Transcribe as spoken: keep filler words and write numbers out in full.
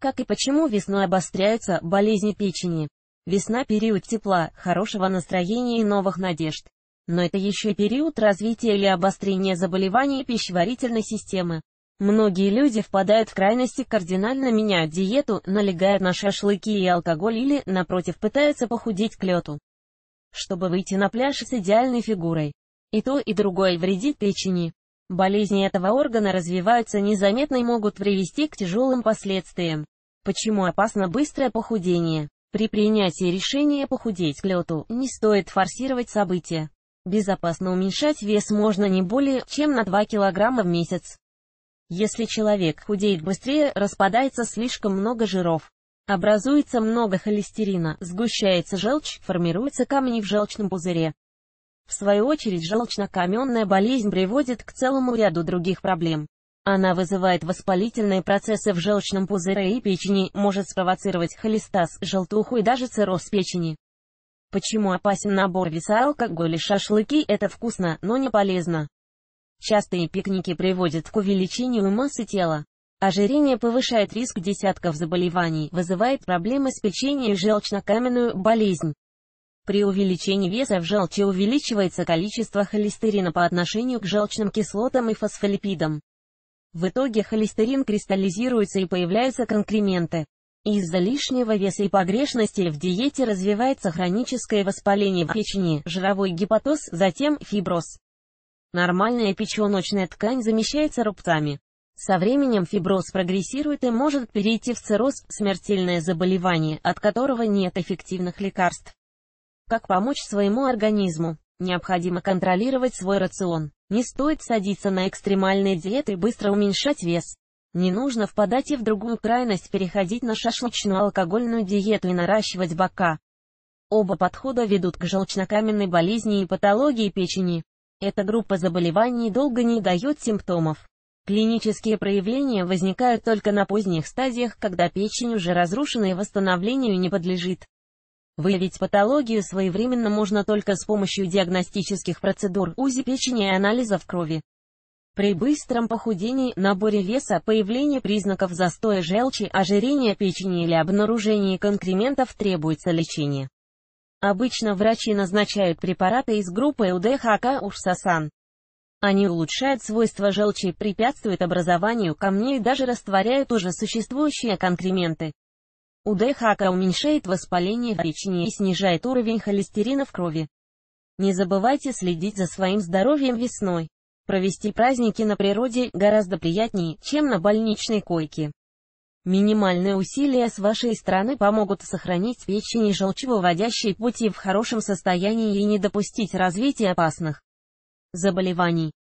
Как и почему весной обостряются болезни печени? Весна – период тепла, хорошего настроения и новых надежд. Но это еще и период развития или обострения заболеваний пищеварительной системы. Многие люди впадают в крайности, кардинально меняют диету, налегают на шашлыки и алкоголь или, напротив, пытаются похудеть к лету, чтобы выйти на пляж с идеальной фигурой. И то, и другое вредит печени. Болезни этого органа развиваются незаметно и могут привести к тяжелым последствиям. Почему опасно быстрое похудение? При принятии решения похудеть к лету не стоит форсировать события. Безопасно уменьшать вес можно не более чем на два килограмма в месяц. Если человек худеет быстрее, распадается слишком много жиров. Образуется много холестерина, сгущается желчь, формируются камни в желчном пузыре. В свою очередь, желчнокаменная болезнь приводит к целому ряду других проблем. Она вызывает воспалительные процессы в желчном пузыре и печени, может спровоцировать холестаз, желтуху и даже цирроз печени. Почему опасен набор веса? Алкоголь и шашлыки – это вкусно, но не полезно. Частые пикники приводят к увеличению массы тела. Ожирение повышает риск десятков заболеваний, вызывает проблемы с печенью и желчнокаменную болезнь. При увеличении веса в желчи увеличивается количество холестерина по отношению к желчным кислотам и фосфолипидам. В итоге холестерин кристаллизируется и появляются конкременты. Из-за лишнего веса и погрешности в диете развивается хроническое воспаление в печени, жировой гепатоз, затем фиброз. Нормальная печеночная ткань замещается рубцами. Со временем фиброз прогрессирует и может перейти в цирроз, смертельное заболевание, от которого нет эффективных лекарств. Как помочь своему организму? Необходимо контролировать свой рацион. Не стоит садиться на экстремальные диеты и быстро уменьшать вес. Не нужно впадать и в другую крайность, переходить на шашлычную алкогольную диету и наращивать бока. Оба подхода ведут к желчнокаменной болезни и патологии печени. Эта группа заболеваний долго не дает симптомов. Клинические проявления возникают только на поздних стадиях, когда печень уже разрушена и восстановлению не подлежит. Выявить патологию своевременно можно только с помощью диагностических процедур, УЗИ печени и анализов крови. При быстром похудении, наборе веса, появлении признаков застоя желчи, ожирения печени или обнаружении конкрементов требуется лечение. Обычно врачи назначают препараты из группы УДХК-Урсасан. Они улучшают свойства желчи, препятствуют образованию камней и даже растворяют уже существующие конкременты. УДХК уменьшает воспаление печени и снижает уровень холестерина в крови. Не забывайте следить за своим здоровьем весной. Провести праздники на природе гораздо приятнее, чем на больничной койке. Минимальные усилия с вашей стороны помогут сохранить печень и желчевыводящие пути в хорошем состоянии и не допустить развития опасных заболеваний.